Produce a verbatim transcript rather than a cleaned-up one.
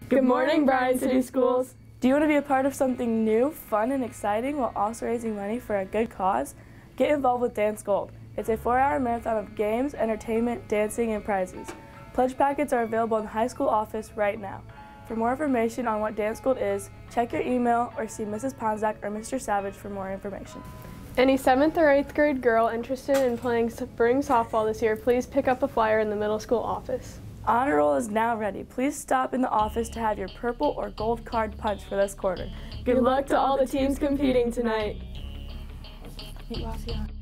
Good morning, Bryan City Schools. Do you want to be a part of something new, fun, and exciting while also raising money for a good cause? Get involved with Dance Gold. It's a four-hour marathon of games, entertainment, dancing, and prizes. Pledge packets are available in the high school office right now. For more information on what Dance Gold is, check your email or see Missus Ponzak or Mister Savage for more information. Any seventh or eighth grade girl interested in playing spring softball this year, please pick up a flyer in the middle school office. Honor Roll is now ready. Please stop in the office to have your purple or gold card punched for this quarter. Good luck to all the teams competing tonight. Meet Rossi on.